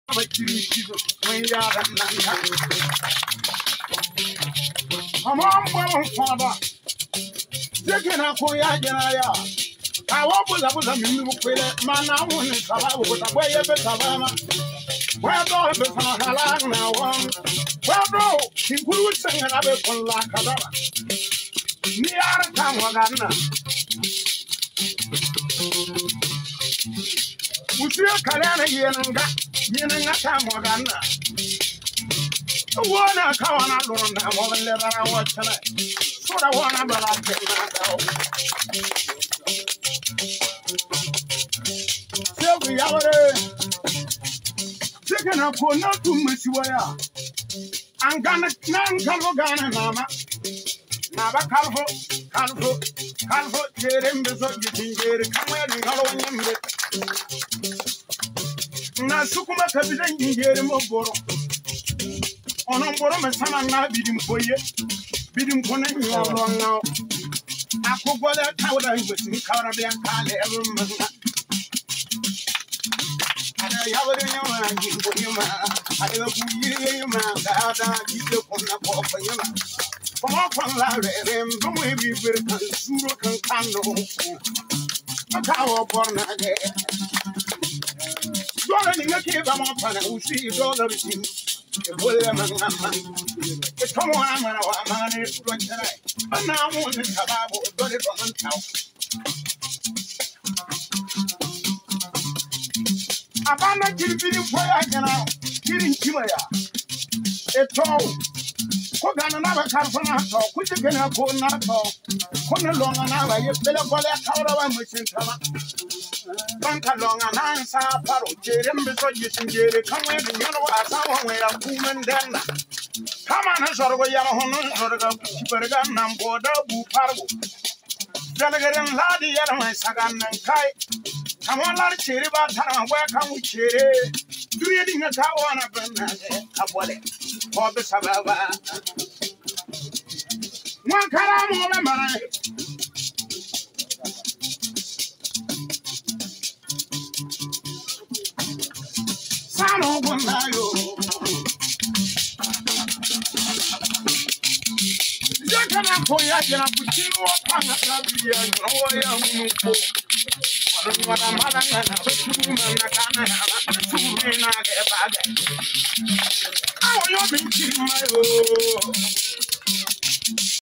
Come on, father. Taking a koya janaya. I was a minute, man. I want to come with a way of the Savannah. Well, don't be from Halana. Well, bro, he would sing another one like a dollar. Near Tamagana. Would you Kalana Yenanga? Yenanga Tamagana. One I come on alone now, more than ever I watch tonight. So I want to be like taking up for not too much wire. I'm gonna Gana Mama. Naba Calvo, Jerem, the Soviet, come where you go on him. Nasukuma Kabilan, Jerem of Boro. On Borom, Saman Naaba Bidim Konan, you are wrong now. I could go that powder with the Caribbean Kale. I have Abana kilibiri foya jana kirin kimaya eto ko gana na ba karfana to ku jigena ko na to ko ne longa na ba ye bele gole kawra ba mushin tama banka longa na sa paro jere mbiso yisinjere kamwe ni nyano asa wa wera kumendenna kama na sorgo yara hono sorgo kiberga namboda bu pargo dalagaren ladi yara mai sagan nan kai come on, let it cheer about time. Where can we cheer? Do you think that's how I want to bring it? For the Sababa. One car on the money. Son of one night. You cannot put your hand up with you or I'm